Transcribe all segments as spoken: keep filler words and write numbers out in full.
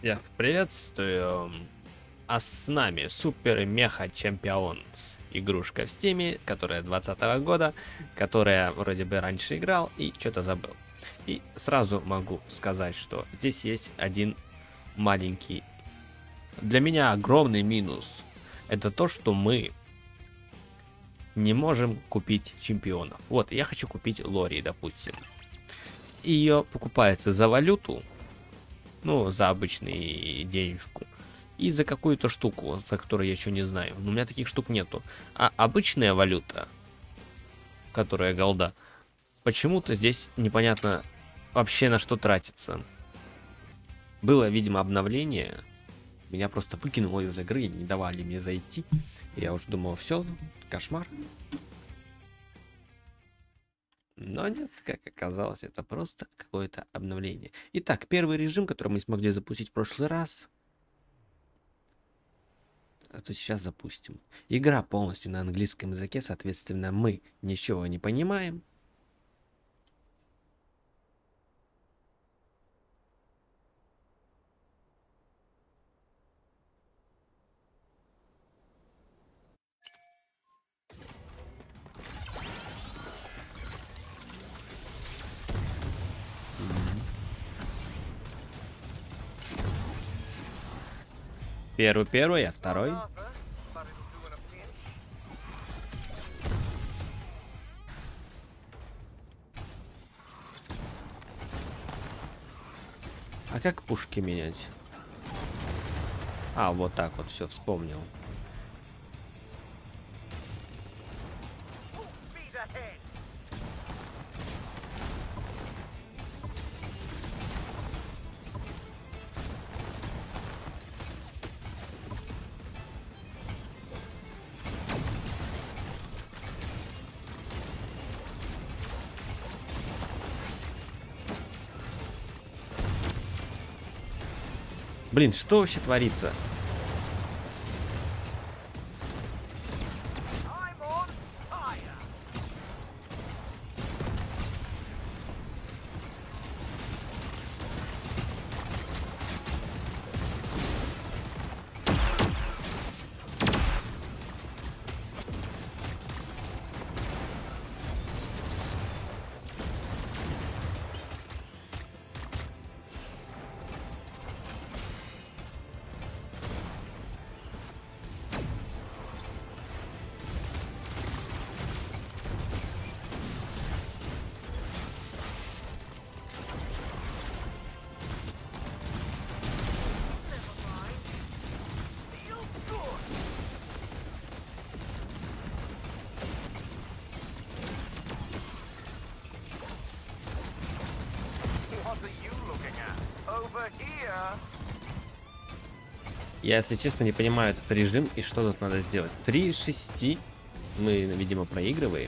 Я приветствую. А с нами Супер Меха Чемпионс. Игрушка в стиме, которая двадцатого года, которая вроде бы раньше играл и что-то забыл. И сразу могу сказать, что здесь есть один маленький, для меня огромный минус. Это то, что мы не можем купить чемпионов. Вот, я хочу купить Лори, допустим. Ее покупается за валюту, ну, за обычную денежку. И за какую-то штуку, за которую я еще не знаю. Но у меня таких штук нету. А обычная валюта, которая голда, почему-то здесь непонятно вообще на что тратится. Было, видимо, обновление. Меня просто выкинуло из игры, не давали мне зайти. Я уже думал, все, кошмар. Но нет, как оказалось, это просто какое-то обновление. Итак, первый режим, который мы смогли запустить в прошлый раз. А то сейчас запустим. Игра полностью на английском языке, соответственно, мы ничего не понимаем. Первый первый, а второй. А как пушки менять? А, вот так вот, все, вспомнил. Блин, что вообще творится? Я, если честно, не понимаю этот режим и что тут надо сделать. три из шести. Мы, видимо, проигрываем.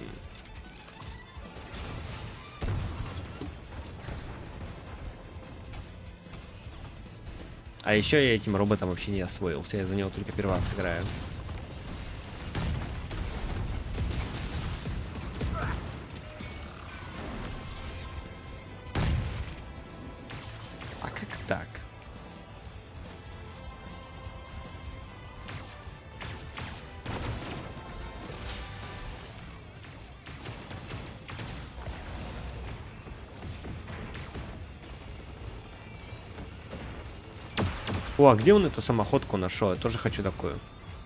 А еще я этим роботом вообще не освоился. Я за него только первый раз играю. А как так? О, а где он эту самоходку нашел? Я тоже хочу такую.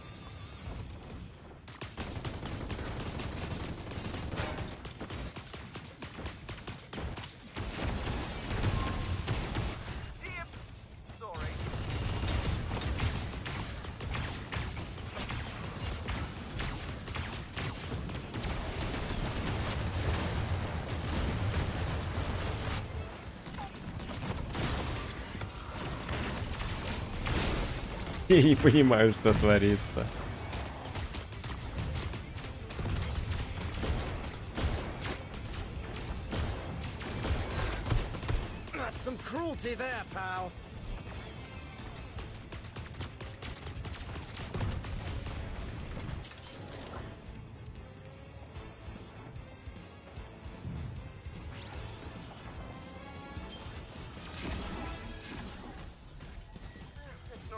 Я не понимаю, что творится.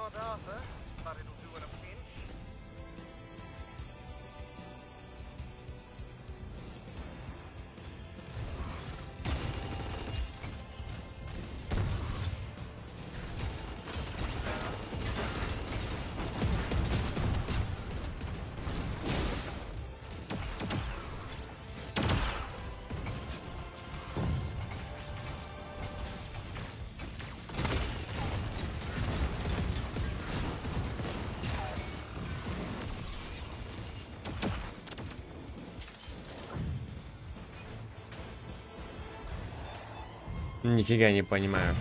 Нифига не понимаю.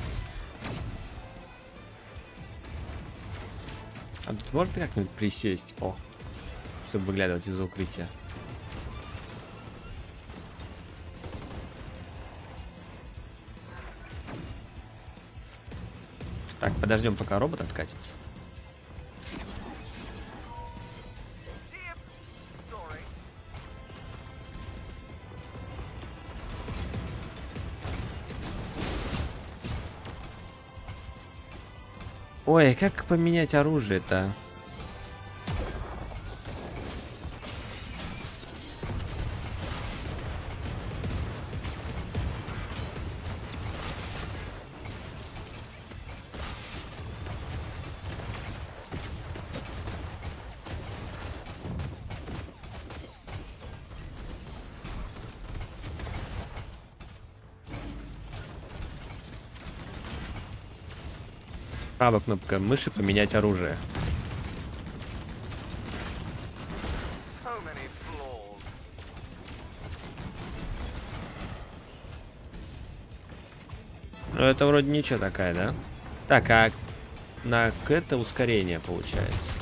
А тут можно как-нибудь присесть? О, чтобы выглядывать из укрытия. Так, подождем, пока робот откатится. Ой, как поменять оружие-то? Правая кнопка мыши поменять оружие. Ну это вроде ничего такая, да? Так, а на к это ускорение получается.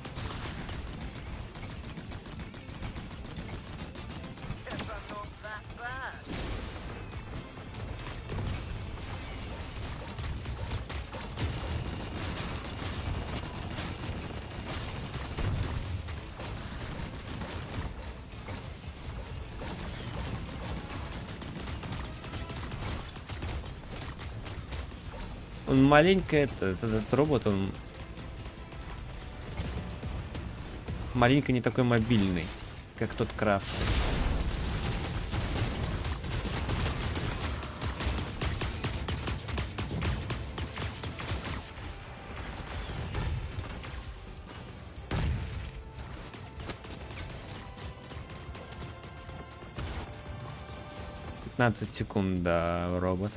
Он маленько, это, этот, этот робот, он маленько не такой мобильный, как тот красный. пятнадцать секунд до робота.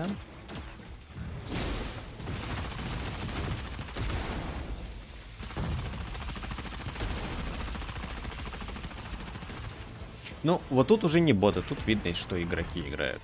Ну, вот тут уже не боты, тут видно, что игроки играют.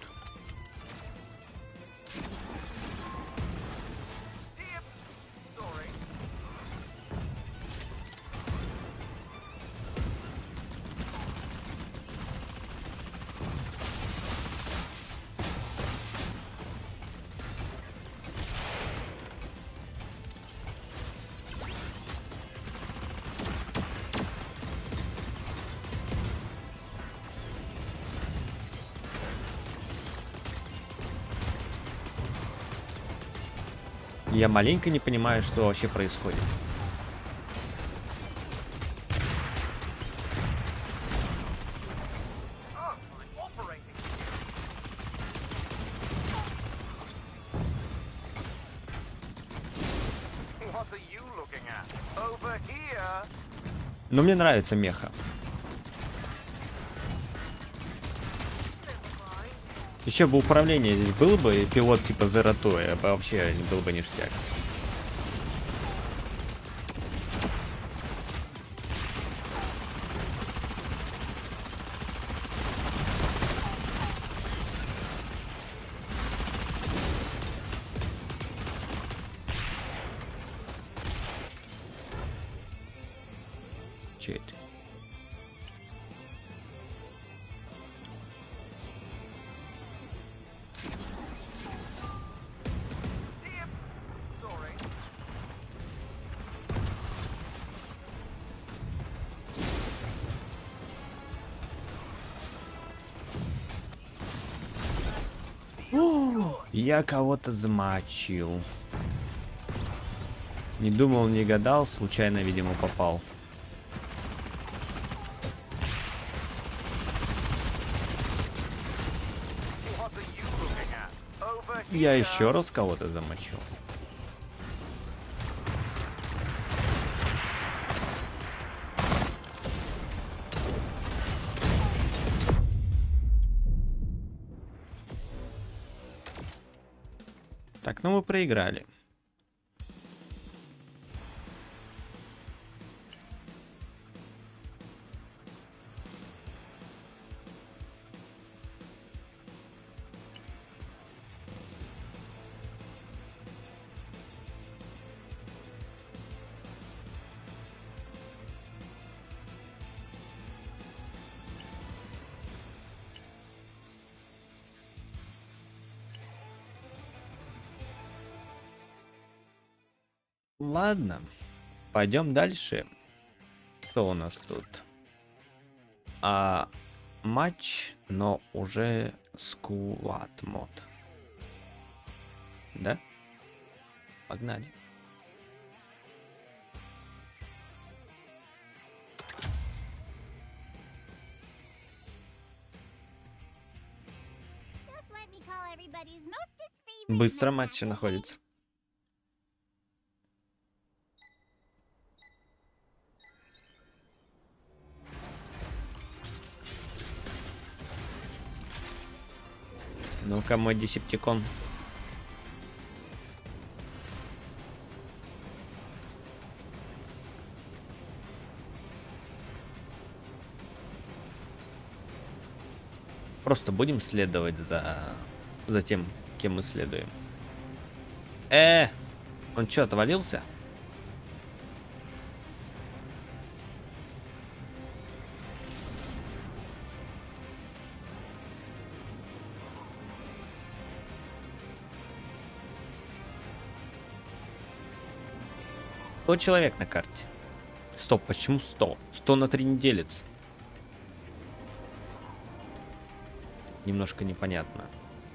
Я маленько не понимаю, что вообще происходит. Но мне нравится меха. Еще бы управление здесь было бы, и пилот типа Zero Two, вообще был бы ништяк. Че это? Я кого-то замочил. Не думал, не гадал, случайно, видимо, попал. Я еще раз кого-то замочил. Так, ну мы проиграли. Ладно, пойдем дальше. Что у нас тут? А, матч, но уже сквад мод. Да? Погнали. Быстро матчи находится. Ну-ка, мой десептикон. Просто будем следовать за, за тем, кем мы следуем. Э, он что, отвалился? сто человек на карте. Стоп, почему сто? сто на три не делится. Немножко непонятно.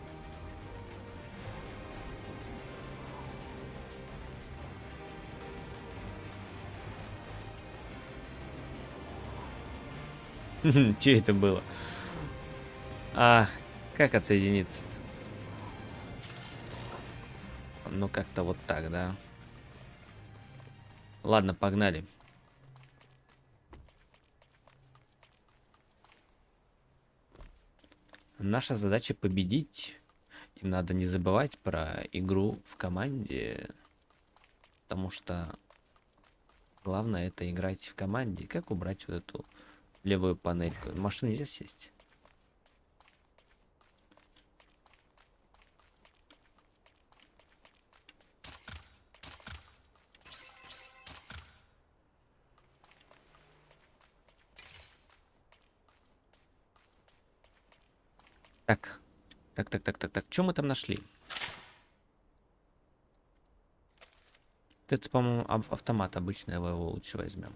Че это было? А, как отсоединиться-то? Ну, как-то вот так, да? Ладно, погнали. Наша задача победить. И надо не забывать про игру в команде. Потому что главное это играть в команде. Как убрать вот эту левую панельку? В машину нельзя сесть. Так, так, так, так, так, так. Что мы там нашли? Это, по-моему, автомат обычный, его лучше возьмем.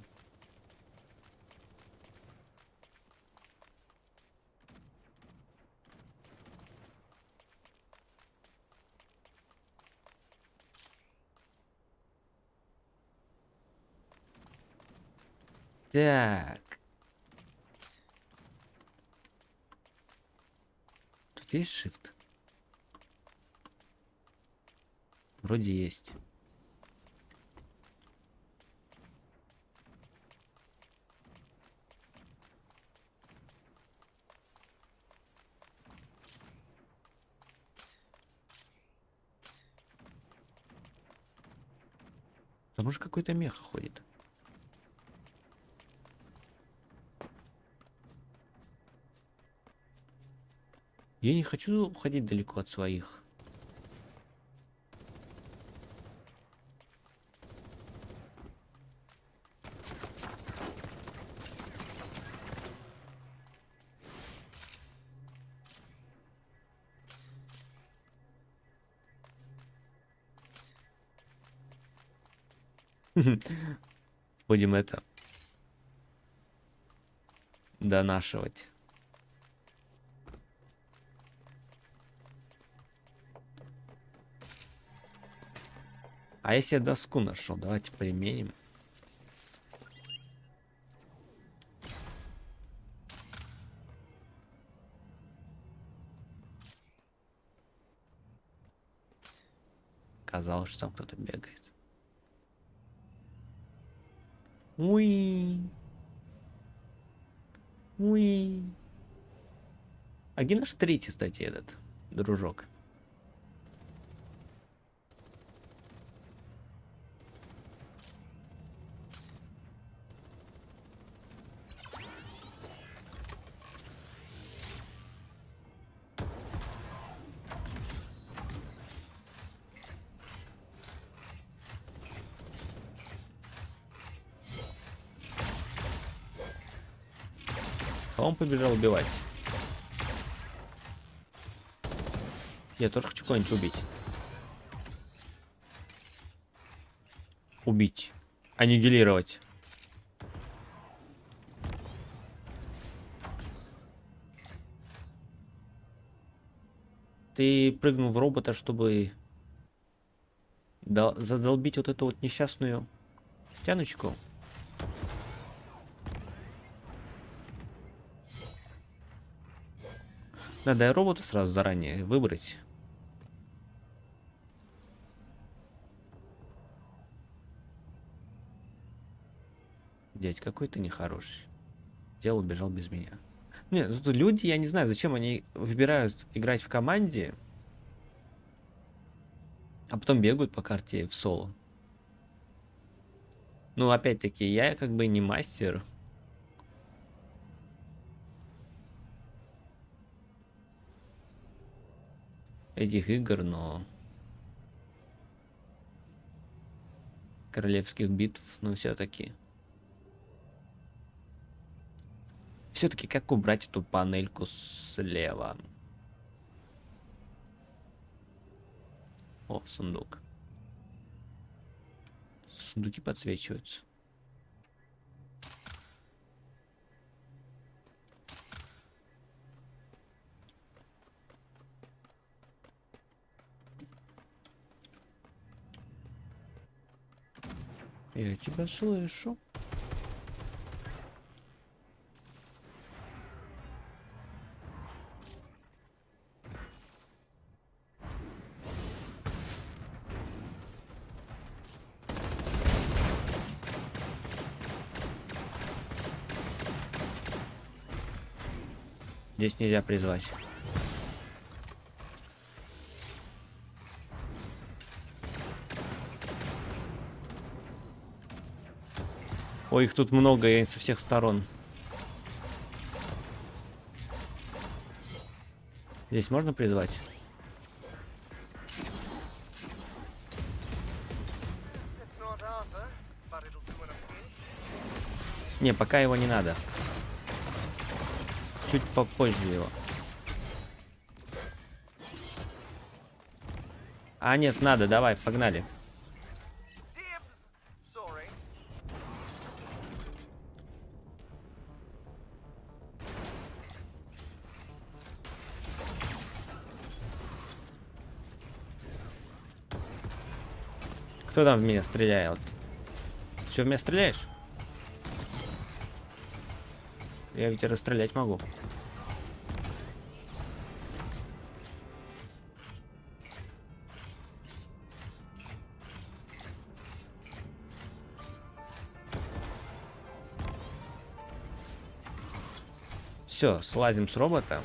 Так. Тут есть shift? Вроде есть. Потому что какой-то меха ходит. Я не хочу уходить далеко от своих. Будем это донашивать. А если я доску нашел? Давайте применим. Казалось, что там кто-то бегает. Уи. Уи. А где наш третий, кстати, этот дружок? А он побежал убивать. Я тоже хочу кого-нибудь убить. Убить. Аннигилировать. Ты прыгнул в робота, чтобы задолбить вот эту вот несчастную тяночку. Надо и робота сразу заранее выбрать. Дядь какой-то нехороший. Дело убежал без меня. Нет, тут люди, я не знаю, зачем они выбирают играть в команде, а потом бегают по карте в соло. Ну, опять-таки, я как бы не мастер. Этих игр, но королевских битв, но все-таки. Все-таки как убрать эту панельку слева? О, сундук. Сундуки подсвечиваются. Я тебя слышу. Здесь нельзя призвать. Ой, их тут много, и со всех сторон. Здесь можно призвать? Не, пока его не надо. Чуть попозже его. А, нет, надо, давай, погнали. Кто там в меня стреляет? Все, в меня стреляешь? Я ведь расстрелять могу. Все, слазим с робота.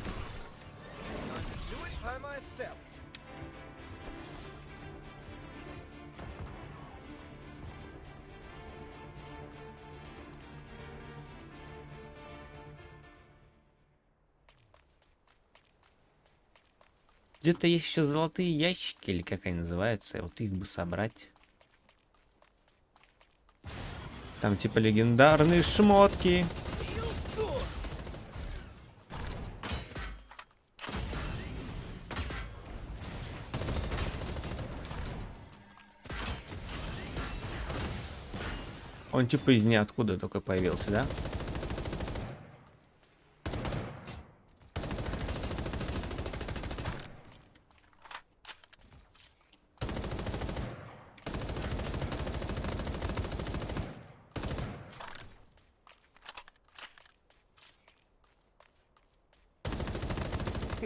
Где-то есть еще золотые ящики, или как они называются, вот их бы собрать. Там типа легендарные шмотки. Он типа из ниоткуда только появился, да?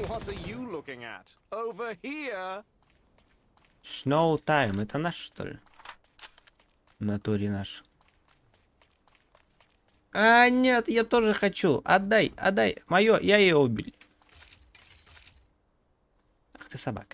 What are you looking at? Over here. Snow Time. Это наш, что ли? В натуре наш. А, нет, я тоже хочу. Отдай, отдай. Мое, я ее убил. Ах ты собака.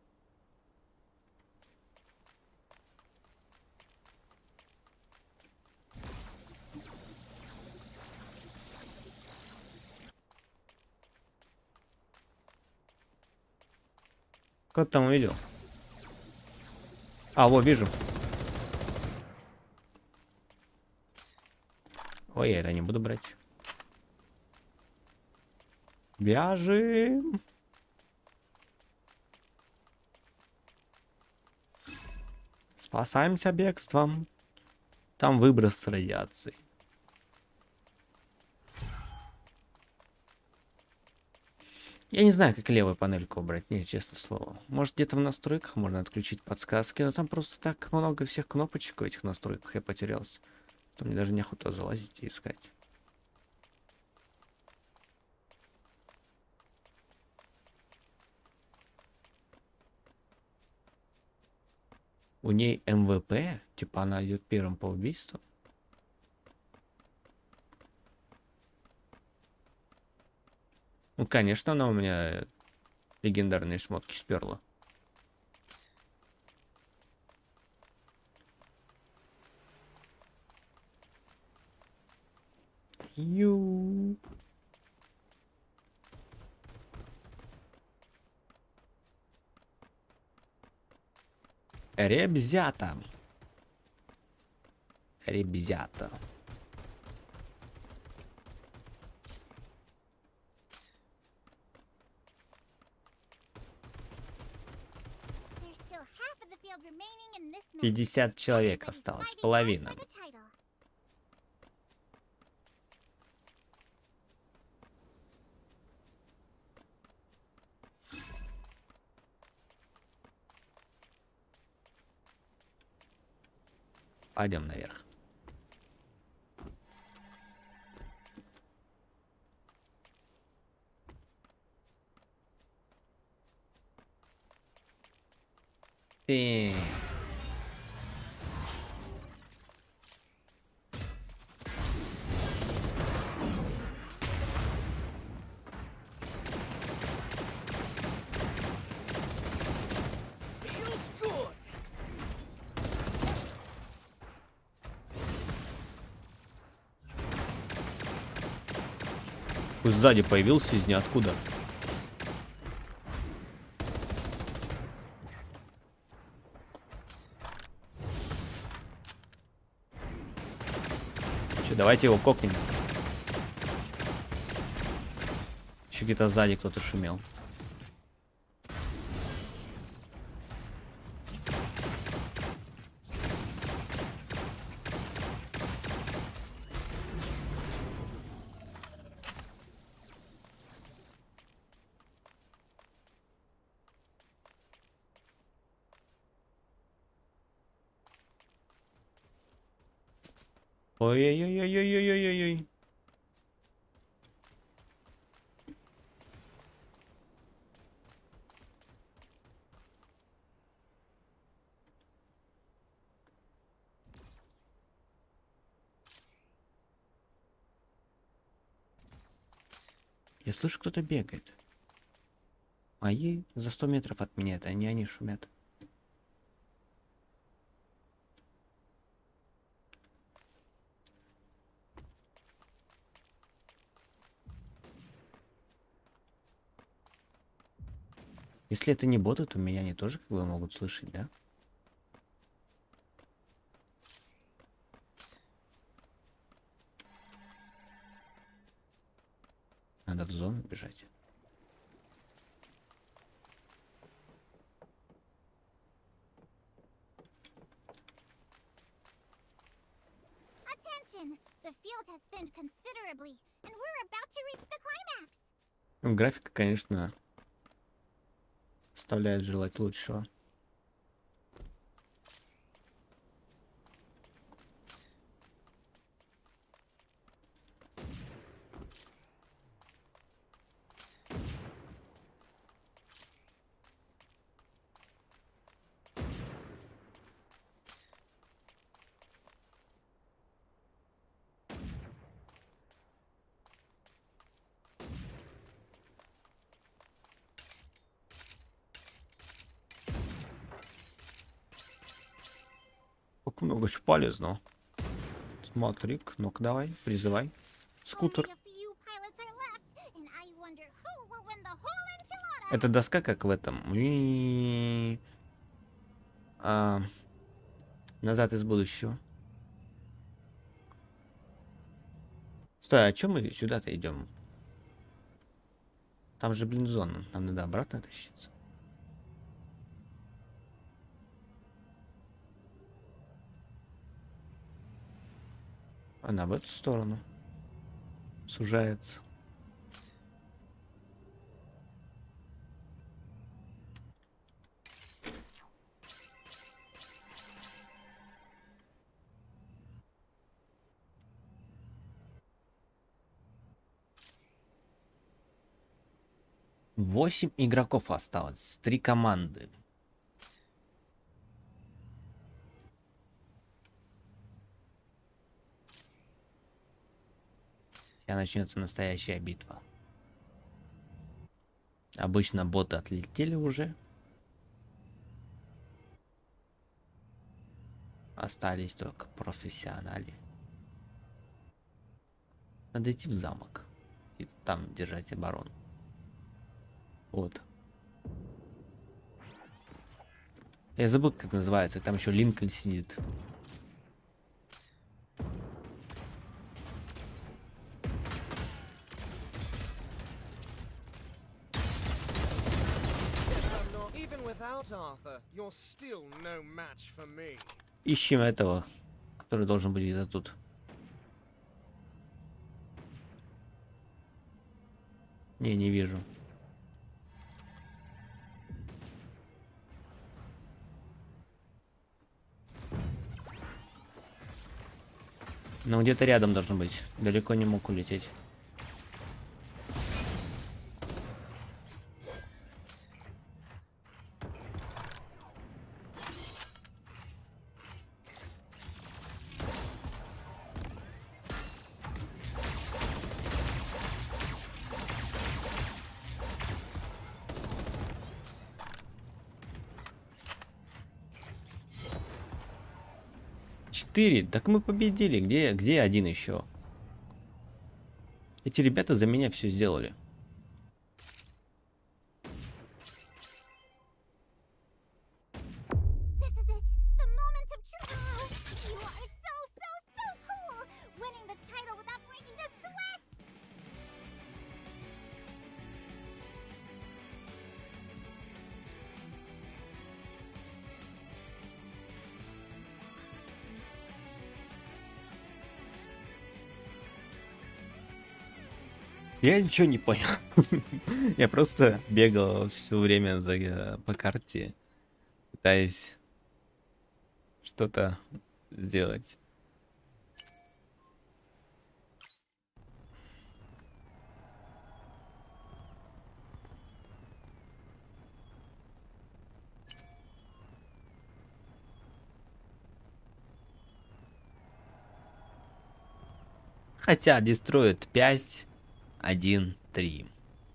Кто там увидел? А, вот, вижу. Ой, я это не буду брать. Бяжем. Спасаемся бегством. Там выброс с радиацией. Я не знаю, как левую панельку убрать, не, честное слово. Может, где-то в настройках можно отключить подсказки, но там просто так много всех кнопочек в этих настройках, я потерялся. Там мне даже неохота залазить и искать. У ней эм вэ пэ, типа она идет первым по убийству. Ну, конечно, она у меня легендарные шмотки сперла. Ю. Ребзята. Ребзята. пятьдесят человек осталось, половина. Пойдем наверх. Ты... Пусть сзади появился из ниоткуда. Че, давайте его кокнем. Еще где-то сзади кто-то шумел. Ой-ой-ой-ой-ой-ой-ой-ой. Я слышу, кто-то бегает. Мои за сто метров от меня, это не они шумят. Если это не боты, то меня они тоже как бы могут слышать, да? Надо в зону бежать. Ну, графика, конечно, оставляет желать лучшего. Так много чего полезного. Смотри, ну-ка давай, призывай. Скутер. Это доска как в этом. И... А... Назад из будущего. Стой, а чё мы сюда-то идем? Там же, блин, зона. Нам надо обратно тащиться. Она в эту сторону сужается. Восемь игроков осталось. Три команды. Сейчас начнется настоящая битва. Обычно боты отлетели уже. Остались только профессионалы. Надо идти в замок. И там держать оборону. Вот. Я забыл, как это называется. Там еще Линкольн сидит. Ищем этого, который должен быть где-то тут. Не, не вижу. Но где-то рядом должно быть. Далеко не мог улететь. Четыре. Так мы победили. Где, где один еще? Эти ребята за меня все сделали. Я ничего не понял. Я просто бегал все время за, по карте, пытаясь что-то сделать. Хотя дестроит пять. Один, три.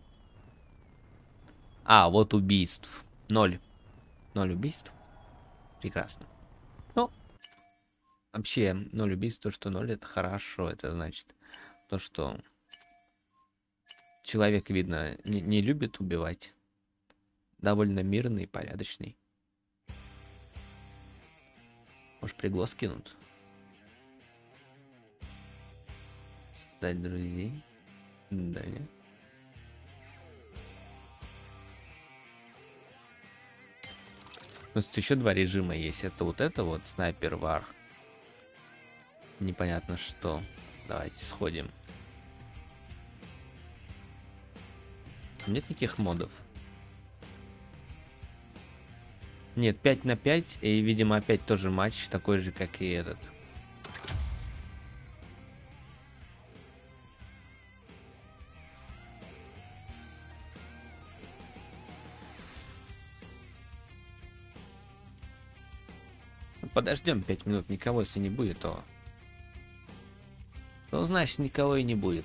А, вот убийств. Ноль. Ноль убийств. Прекрасно. Ну, вообще, ноль убийств, то, что ноль, это хорошо. Это значит то, что человек, видно, не, не любит убивать. Довольно мирный и порядочный. Может, приглас кинут? Создать друзей? Да, нет. Просто еще два режима есть. Это вот это вот снайпер вар. Непонятно что. Давайте сходим. Нет никаких модов. Нет, пять на пять. И, видимо, опять тоже матч такой же, как и этот. Подождем пять минут, никого если не будет, то... То значит никого и не будет.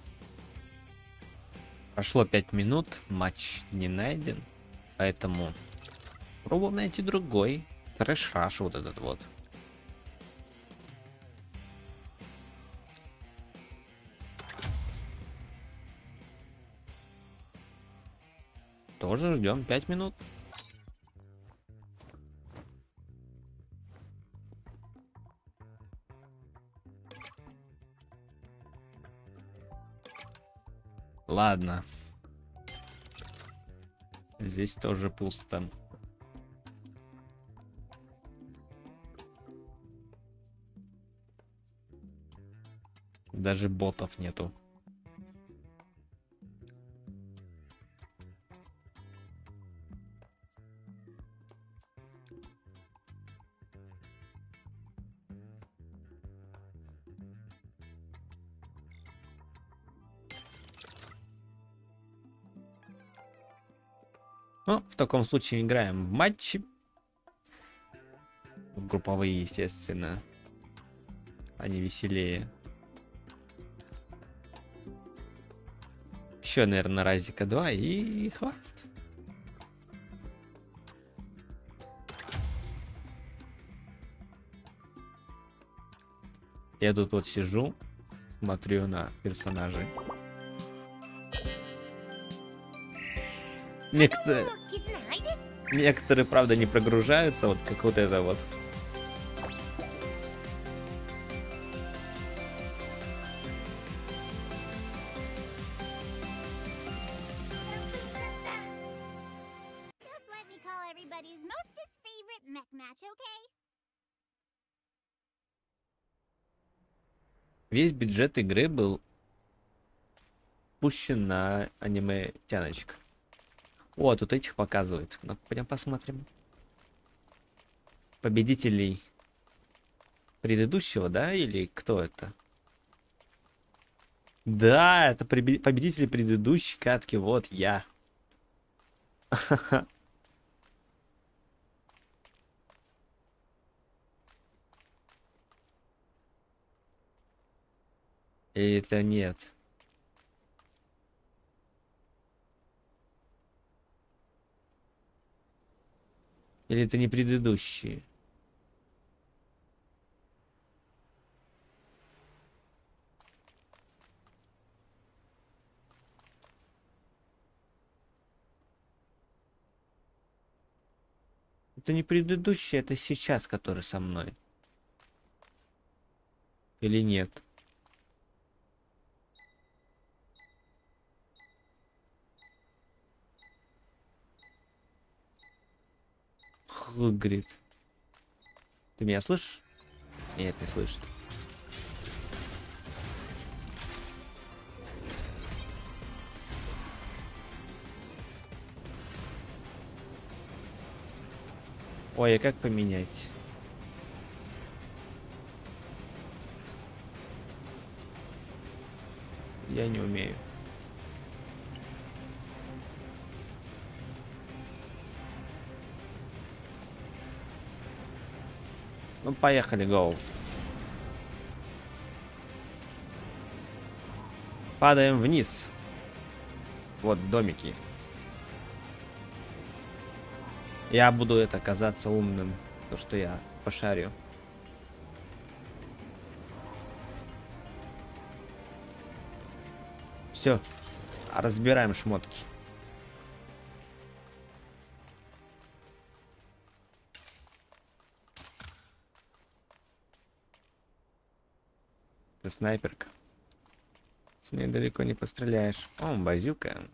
Прошло пять минут, матч не найден, поэтому пробуем найти другой. Трэш-раш вот этот вот. Тоже ждем пять минут. Ладно. Здесь тоже пусто. Даже ботов нету. Ну, в таком случае играем в матчи. В групповые, естественно. Они веселее. Еще, наверное, разика два и хватит. Я тут вот сижу, смотрю на персонажей. Некоторые, некоторые, правда, не прогружаются, вот как вот это вот. Весь бюджет игры был пущен на аниме тяночка. О, тут этих показывают. Ну, пойдем посмотрим. Победителей предыдущего, да? Или кто это? Да, это победители предыдущей катки. Вот я. И это нет. Или это не предыдущие? Это не предыдущие, это сейчас, который со мной. Или нет? Говорит. Ты меня слышишь? Нет, не слышит. Ой, а как поменять? Я не умею. Ну, поехали, гоу. Падаем вниз. Вот домики. Я буду это казаться умным, то что я пошарю. Все, разбираем шмотки. Это снайперка. С ней далеко не постреляешь. О, базюка.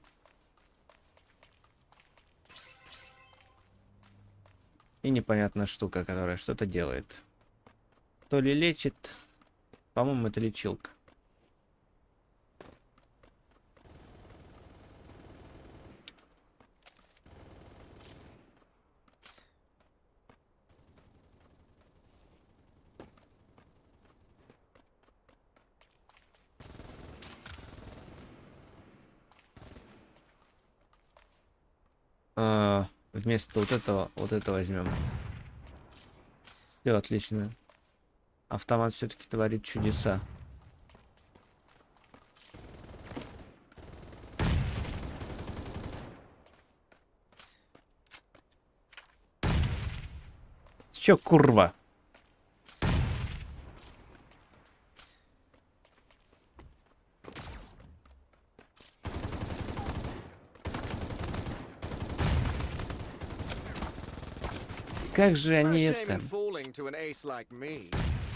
И непонятная штука, которая что-то делает. То ли лечит. По-моему, это лечилка. А, вместо вот этого, вот это возьмем. Все отлично. Автомат все-таки творит чудеса. Че, курва? как же они No shame это in falling to an ace like me.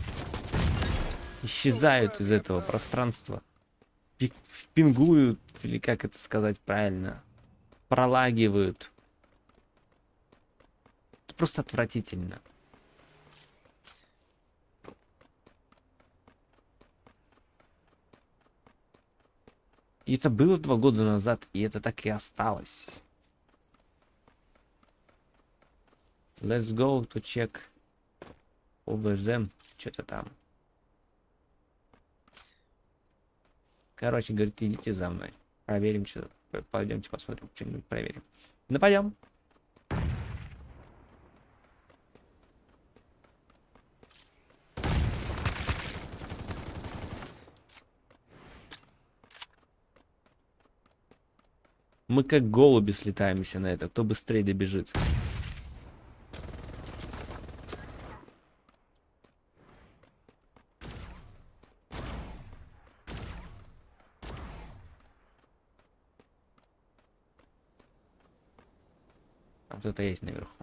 исчезают из этого пространства? Пи- Пингуют, или как это сказать правильно? Пролагивают. Это просто отвратительно. И это было два года назад, и это так и осталось. Let's go to check over them. Что-то там. Короче, говорит, идите за мной. Проверим, что. Пойдемте посмотрим, что-нибудь проверим. Ну, пойдем. Мы как голуби слетаемся на это. Кто быстрее добежит? А кто-то есть наверху.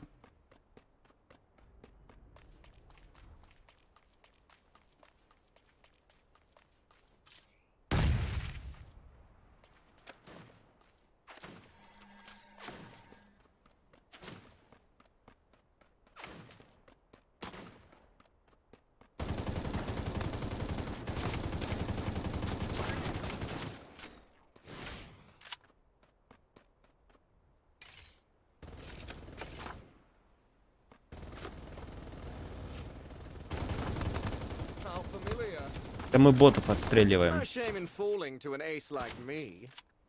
How familiar. Да мы ботов отстреливаем. No shame in falling to an ace like me.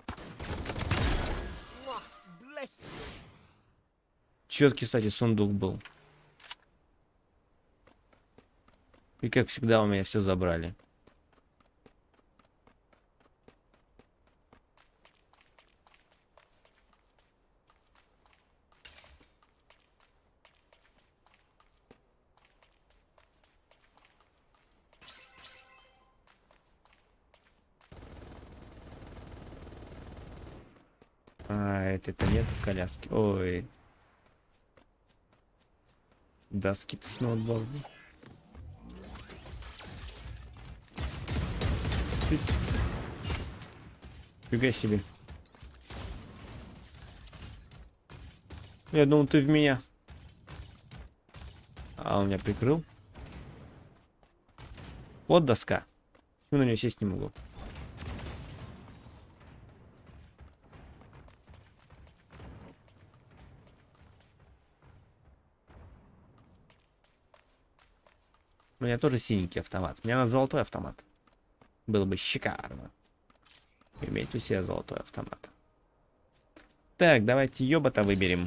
Mwah, bless you. Четкий, кстати, сундук был. И как всегда у меня все забрали. А, это-то нету коляски. Ой. Доски-то сноуболы. Фига себе. Я думал, ты в меня. А, он меня прикрыл. Вот доска. Почему на нее сесть не могу? У меня тоже синенький автомат. У меня на золотой автомат. Было бы шикарно иметь у себя золотой автомат. Так, давайте ёбота выберем.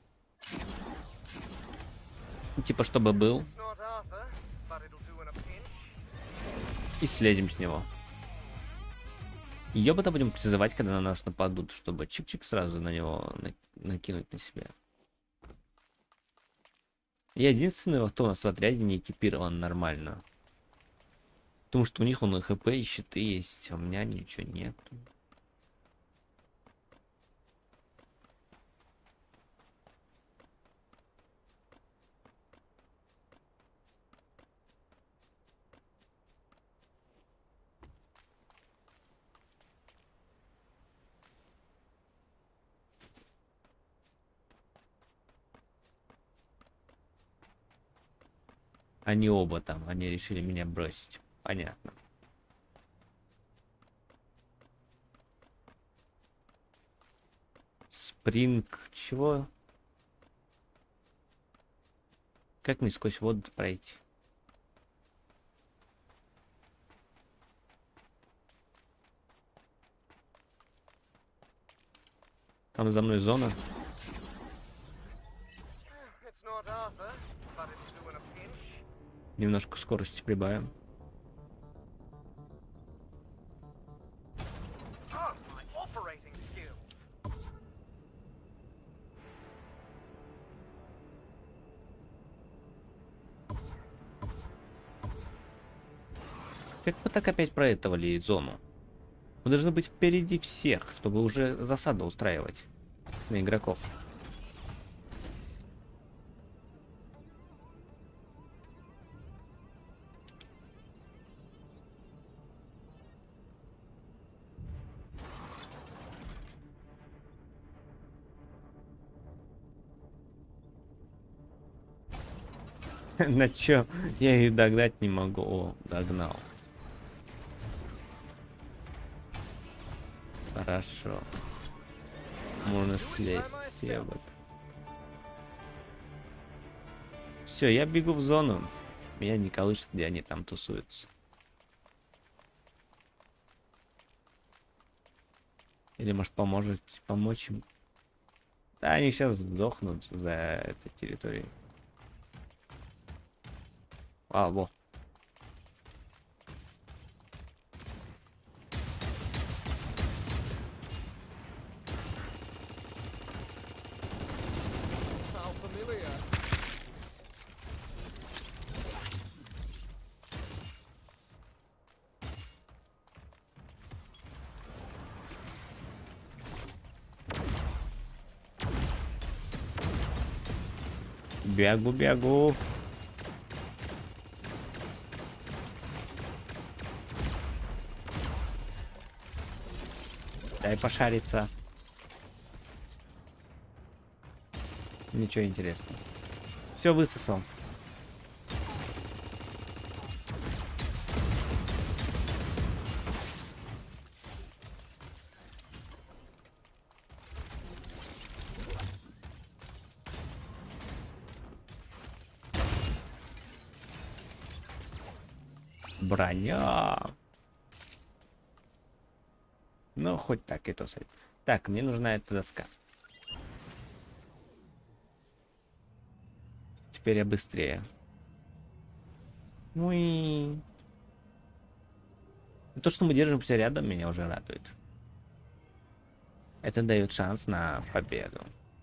Ну, типа, чтобы был. Not Arthur, but it'll do in a pinch. И слезем с него. Ёбота будем призывать, когда на нас нападут, чтобы чик-чик сразу на него на накинуть на себя. Я единственный, кто у нас в отряде не экипирован нормально. Потому что у них он и хп, и щиты есть, а у меня ничего нет. Они оба там, они решили меня бросить. Понятно. Спринг. Чего? Как мне сквозь воду пройти? Там за мной зона. It's not Arthur, but it'll do in a pinch. Немножко скорости прибавим. Oh, my operating skills. Как мы так опять проэтовали зону? Мы должны быть впереди всех, чтобы уже засаду устраивать на игроков. На чё? Я ее догнать не могу. О, догнал. Хорошо. Можно слезть. Все вот. Все, я бегу в зону. Меня не колышет, где они там тусуются. Или может поможет помочь им. Да, они сейчас сдохнут за этой территорией. А, во. How familiar. Бегу, бегу. Дай пошариться. Ничего интересного. Все высосал. Броня. Ну, хоть так, это смотри. Так, мне нужна эта доска. Теперь я быстрее. Ну и... То, что мы держимся рядом, меня уже радует. Это дает шанс на победу.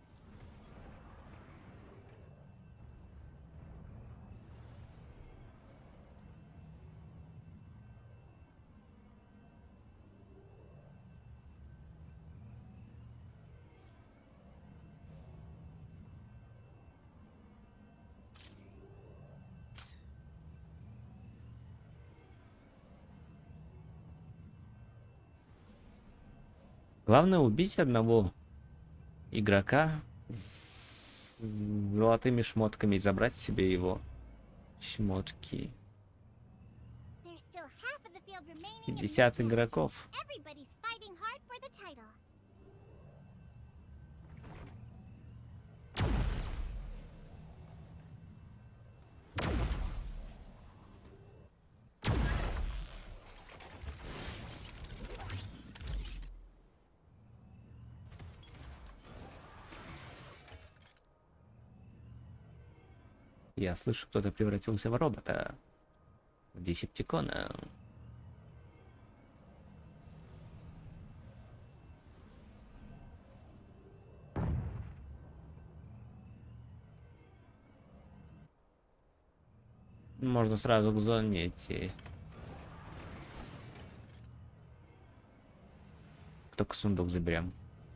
Главное убить одного игрока с золотыми шмотками и забрать себе его шмотки. пятьдесят игроков. Я слышу, кто-то превратился в робота. В десептикона. Можно сразу к зоне идти. Только сундук заберем.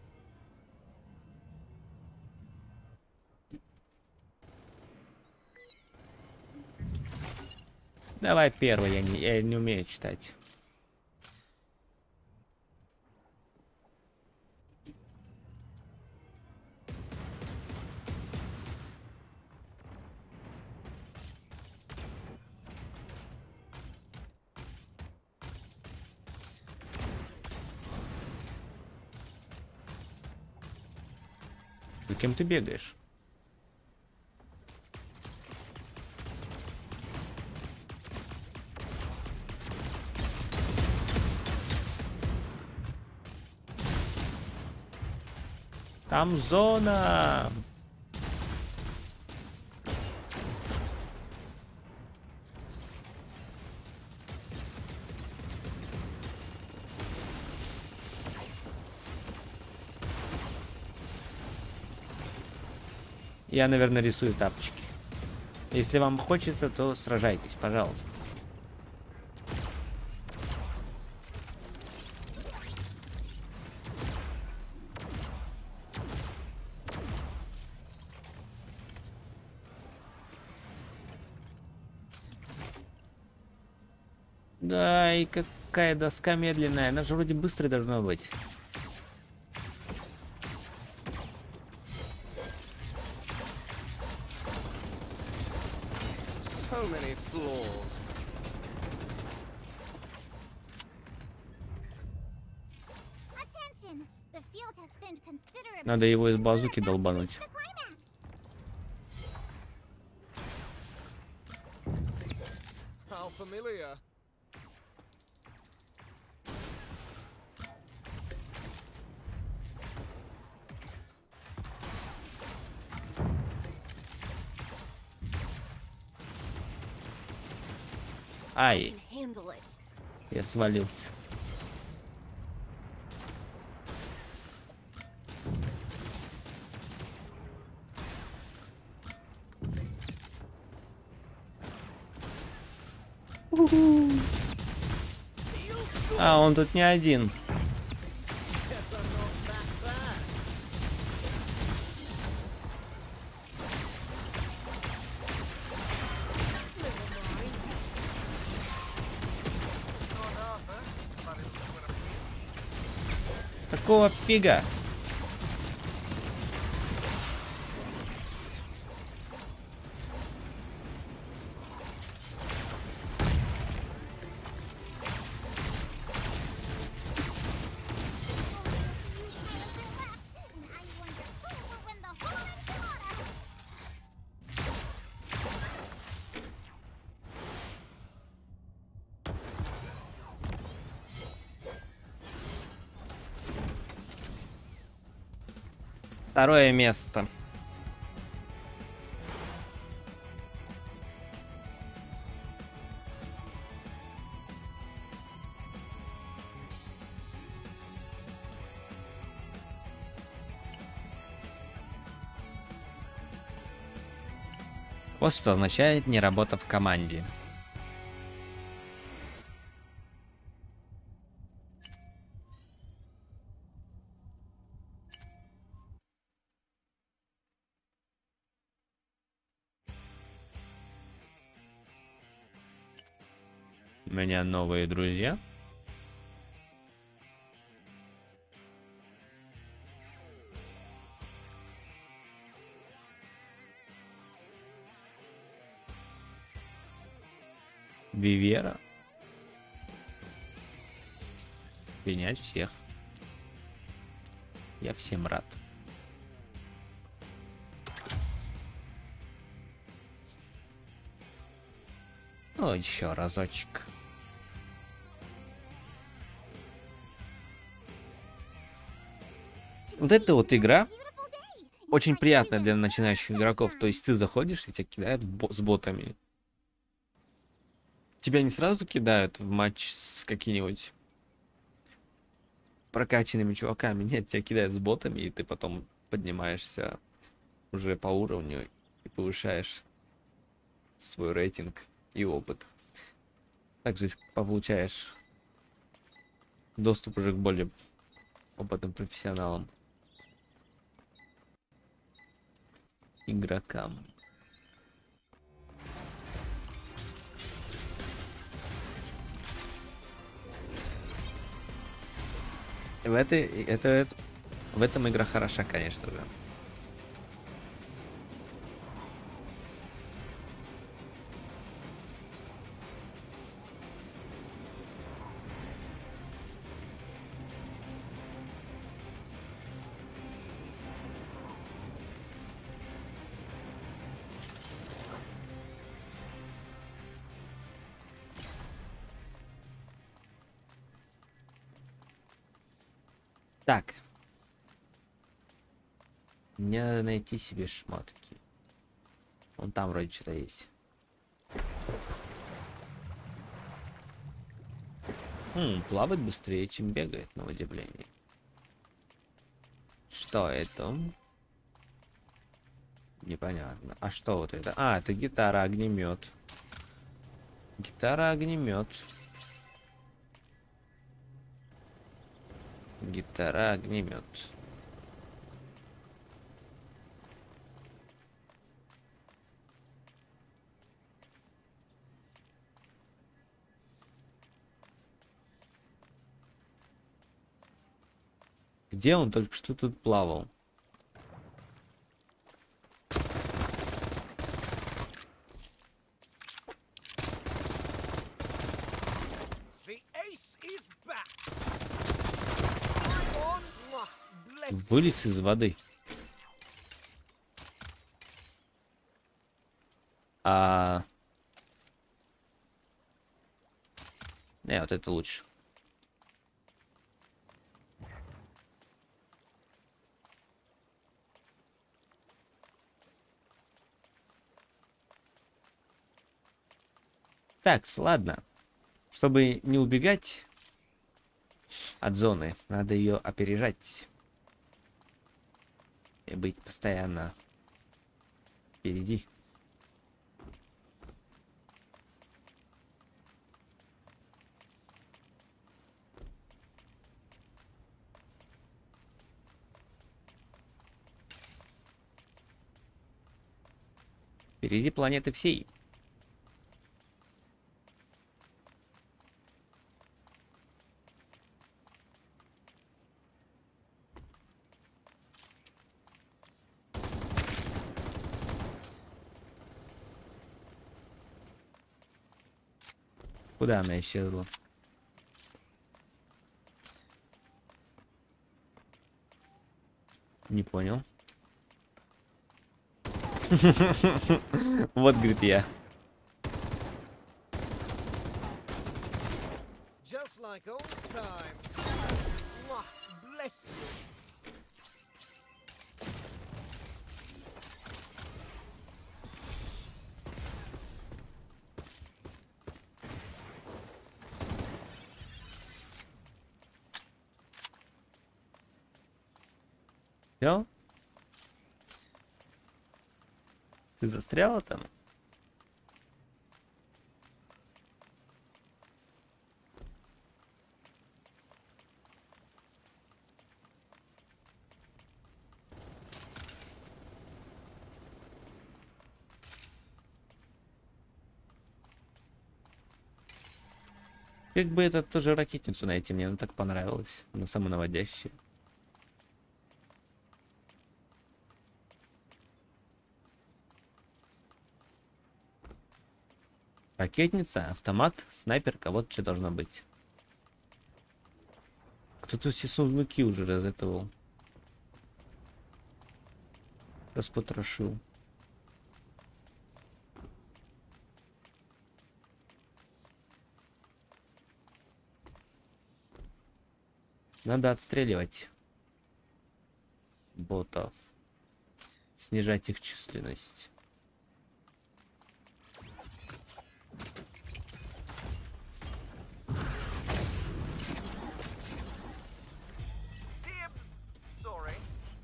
Давай первый, я не, я не умею читать. За кем ты бегаешь? Там зона. Я, наверное, рисую тапочки. Если вам хочется, то сражайтесь, пожалуйста. Да, и какая доска медленная. Она же вроде быстрой должна быть. So many flaws. Attention! The field has thinned considerably. Надо его из базуки долбануть. The climax. How familiar. Ай, Handle it. я свалился. А, он тут не один. Какого фига? Второе место. Вот что означает не работа в команде. У меня новые друзья. Вивера. Принять всех. Я всем рад. Ну, еще разочек. Вот эта вот игра очень приятная для начинающих игроков. То есть ты заходишь и тебя кидают бо с ботами. Тебя не сразу кидают в матч с какими-нибудь прокачанными чуваками. Нет, тебя кидают с ботами, и ты потом поднимаешься уже по уровню и повышаешь свой рейтинг и опыт. Также получаешь доступ уже к более опытным профессионалам. Игрокам. В этой, это, это, в этом игра хороша, конечно же. Так. Мне надо найти себе шмотки. Вон там вроде что-то есть. Хм, плавать быстрее, чем бегает, на удивление. Что это? Непонятно. А что вот это? А, это гитара-огнемет. Гитара-огнемет. Гитара-огнемет. Где он только что тут плавал? Вылез из воды. А... Не, вот это лучше. Так, ладно. Чтобы не убегать от зоны, надо ее опережать. И быть постоянно впереди. Впереди планеты всей. Куда она исчезла? Не понял. Вот, говорит, я. Just like old times. Mwah, bless you. Всё? Ты застряла там? Как бы это тоже ракетницу найти, мне она так понравилась. Она самонаводящая. Ракетница, автомат, снайперка, вот что должно быть. Кто-то все сундуки уже разэтовал. Распотрошил. Надо отстреливать ботов. Снижать их численность. Sorry.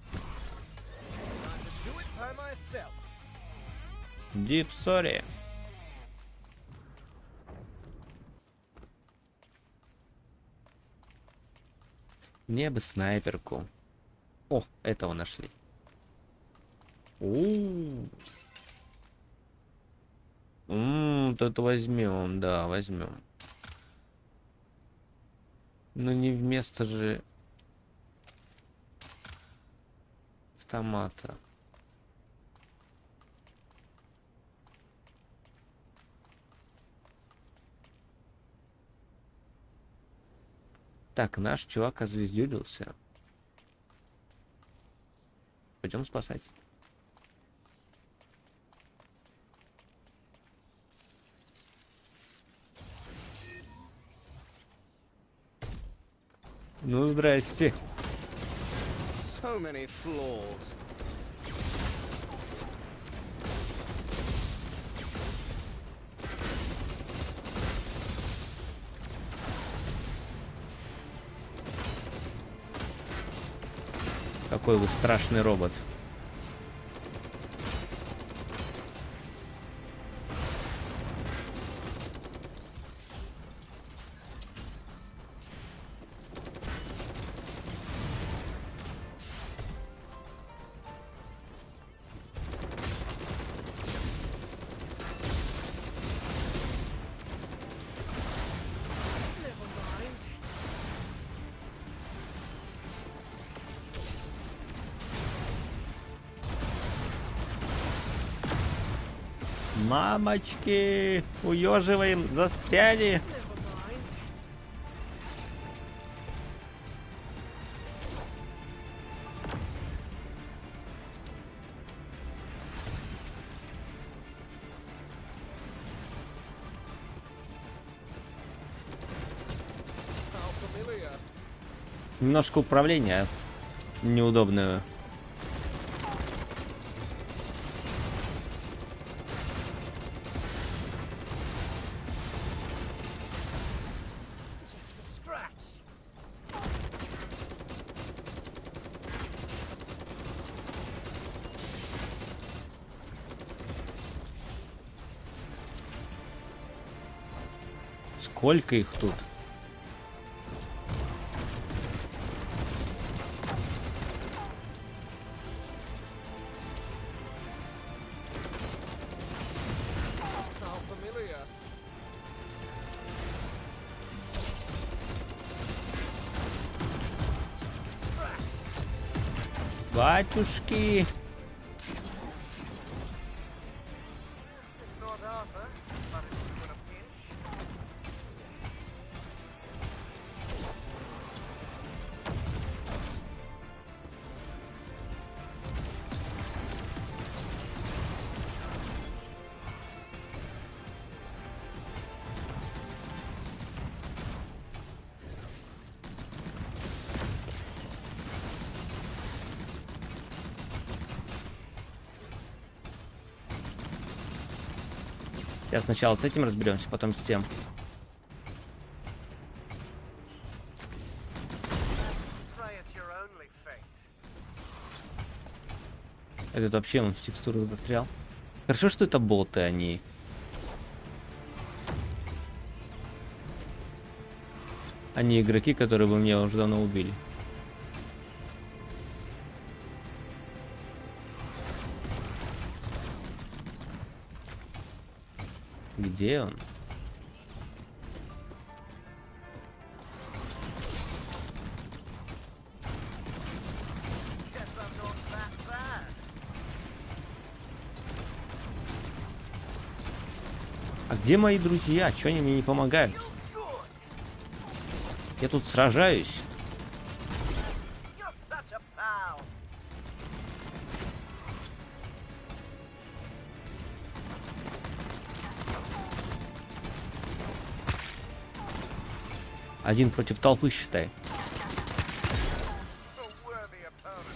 Time to do it by myself. Deep sorry. Мне бы снайперку. О, этого нашли. У-у-у. М-м, тут возьмем, да, возьмем. Но не вместо же автомата. Так, наш чувак озвездюлился. Пойдем спасать. Ну, здрасте. So many flaws. Какой вы страшный робот. Never mind. Мамочки, уеживаем, застряли. Never mind. Немножко управления неудобное. Just a scratch. Сколько их тут? How familiar. Батюшки! Not Arthur, but it's in a pinch. Сейчас сначала с этим разберемся, потом с тем. Pray it's your only fate. Этот вообще он в текстурах застрял. Хорошо, что это боты, они. Они игроки, которые бы меня уже давно убили. Где он? Guess I'm not that bad. А где мои друзья? Чего они мне не помогают? Good. Я тут сражаюсь. You're such a pal. Один против толпы, считай. A worthy opponent.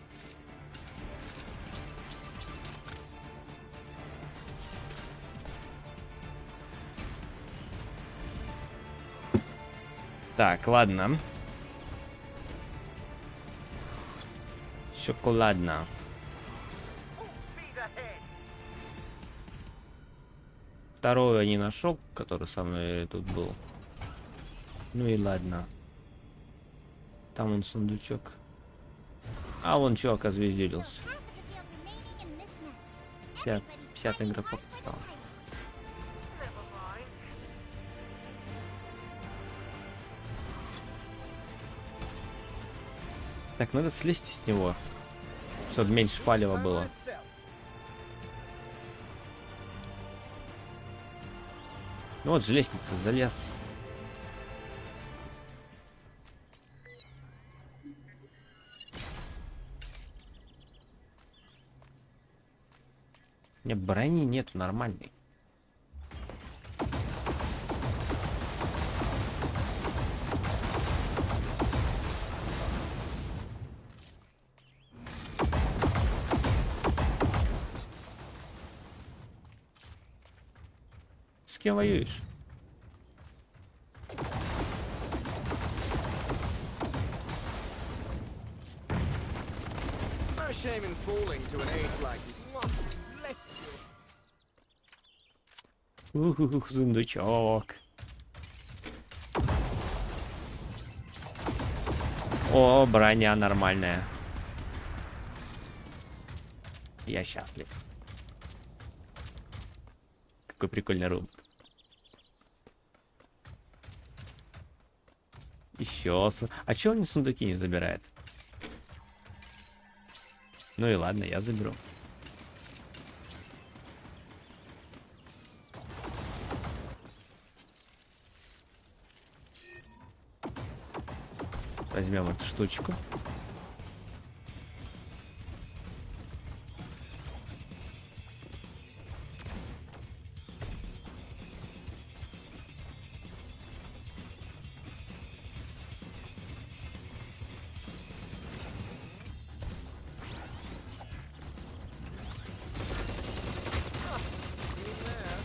Так, ладно. Шоколадно. Full speed ahead. Второго я не нашел, который со мной тут был. Ну и ладно. Там он сундучок. А вон чувак озвездилился. Half of the field remaining in this match. пятьдесят, пятьдесят игроков осталось. Never mind. Так, надо слезть с него, чтобы меньше палева By было. myself. Ну вот же лестница, залез. У меня брони нету нормальной. С кем воюешь? No shame in falling to an ace like you. Bless you. Ух, сундучок. О, броня нормальная. Я счастлив. Какой прикольный робот. Еще. Су... А чего он сундуки не забирает? Ну и ладно, я заберу. Возьмем эту штучку.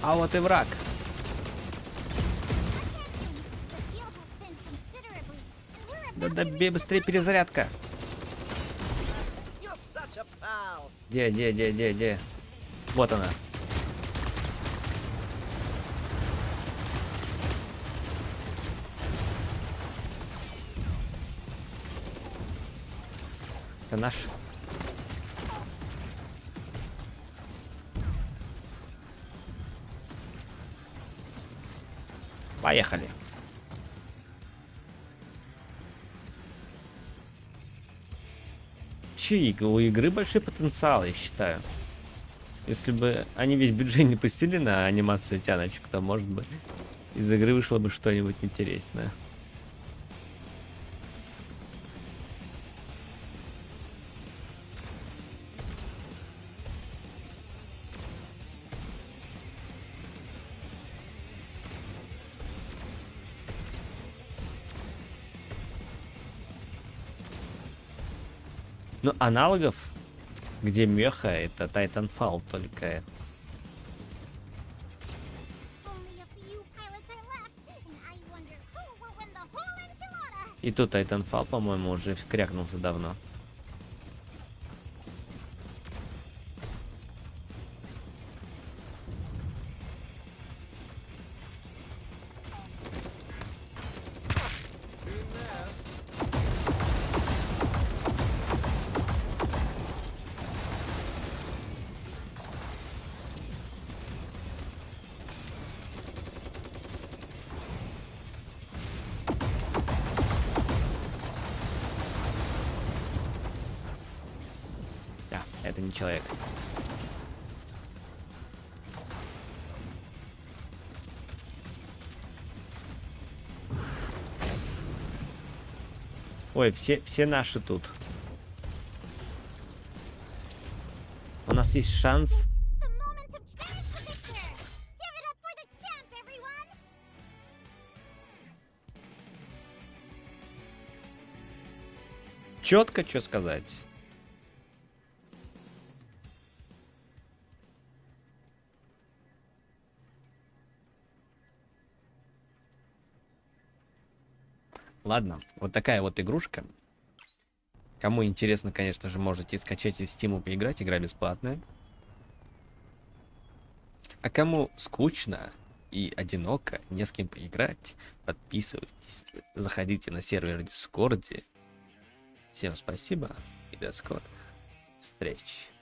А вот и враг. The field has thinned considerably, and we're Да about добей быстрее перезарядка. You're such a pal. Где, где, где, где, где? Вот она. Это наш. Поехали. Вообще, у игры большой потенциал, я считаю. Если бы они весь бюджет не пустили на анимацию тяночек, то, может быть, из игры вышло бы что-нибудь интересное. Ну, аналогов, где меха, это Titanfall только. only a few pilots are left, and I wonder who will win the whole enchilada. И тут Titanfall, по-моему, уже крякнулся давно. Да, это не человек. Ой, все, все наши тут. У нас есть шанс. The moment to finish the picture. Give it up for the champ, everyone. Четко, что сказать. Ладно, вот такая вот игрушка. Кому интересно, конечно же, можете скачать из Steam и поиграть. Игра бесплатная. А кому скучно и одиноко, не с кем поиграть, подписывайтесь. Заходите на сервер в Дискорде. Всем спасибо и до скорых встреч.